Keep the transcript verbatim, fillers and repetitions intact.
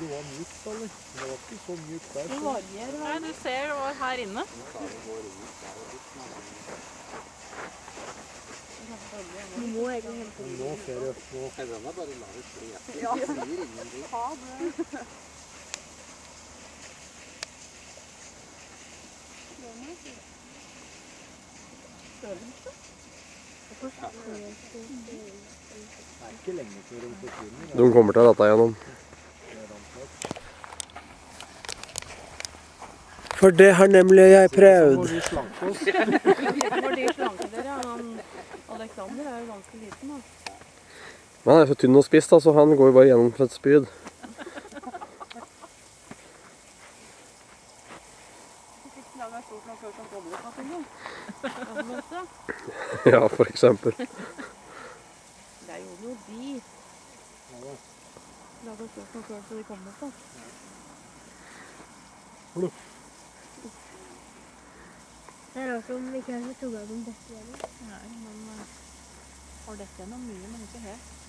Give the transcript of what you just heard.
det var mjukt, eller? Det var ikke så mjukt der. Det varierer. Nei, du ser det var her inne. Du må egentlig hente Men nå ser jeg på... Nei, den er bare la det fly. Ja. Det sier ingenting. Ha det. Det er ikke lenge før de forsvinner. De kommer til dette gjennom. For det har nemlig jeg prøvd. Når vi slanker oss. Når de slanker dere, han Alexander er jo ganske liten da. Men han er så tynn og spiss da, så han går jo bare gjennom for et spyd. Ja, for eksempel. Det er jo noe de. Lager stort nok før så de kommer på. Det er rart om vi ikke har så tog av dem dette igjen. Nei, men har dette gjennom mye, men ikke helt.